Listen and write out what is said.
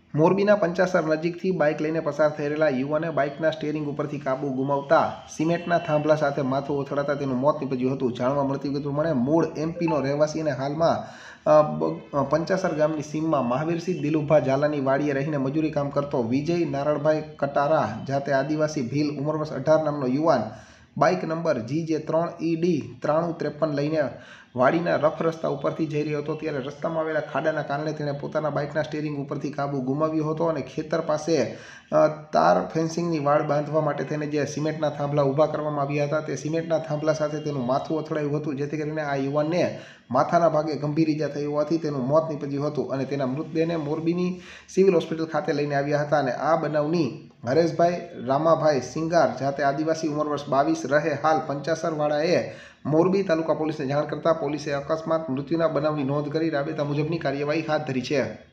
મોરબીના પંચાસર નજીકથી બાઇક લઈને પસાર થઈ રહેલા યુવાને બાઇકના સ્ટીયરિંગ ઉપરથી કાબુ ગુમાવતા સિમેન્ટના થાંભલા સાથે માથું અથડાતા તેનું મોત નીપજ્યું હતું। જાણવા મળતી વિગત પ્રમાણે મૂળ એમપીનો રહેવાસી અને હાલમાં પંચાસર ગામની સીમમાં મહાવીરસિંહ દિલુભા ઝાલાની વાડીએ રહીને મજૂરી કામ કરતો વિજય નારણભાઈ કટારા જાતે આદિવાસી ભીલ ઉંમર વર્ષ 18 નામનો યુવાન બાઇક નંબર GJ3ED 9353 લઈને વાડીના રફ રસ્તા ઉપરથી જઈ રહ્યો હતો ત્યારે રસ્તામાં આવેલા ખાડાના કારણે તેણે પોતાના બાઇકના સ્ટીયરિંગ ઉપરથી કાબુ ગુમાવ્યો હતો અને ખેતર પાસે તાર ફેન્સિંગની વાડ બાંધવા માટે તેને જે સિમેન્ટના થાંભલા ઊભા કરવામાં આવ્યા હતા તે સિમેન્ટના થાંભલા સાથે તેનું માથું અથડાયું હતું, જેથી કરીને આ યુવાનને માથાના ભાગે ગંભીર ઈજા થઈ હોવાથી તેનું મોત નીપજ્યું હતું અને તેના મૃતદેહને મોરબીની સિવિલ હોસ્પિટલ ખાતે લઈને આવ્યા હતા અને આ બનાવની હરેશભાઈ રામાભાઈ સિંગાર જાતે આદિવાસી ઉંમર વર્ષ 22 રહે હાલ પંચાસરવાળાએ મોરબી તાલુકા પોલીસને જાણ કરતા પોલીસે અકસ્માત મૃત્યુના બનાવની નોંધ કરી રાબેતા મુજબની કાર્યવાહી હાથ ધરી છે।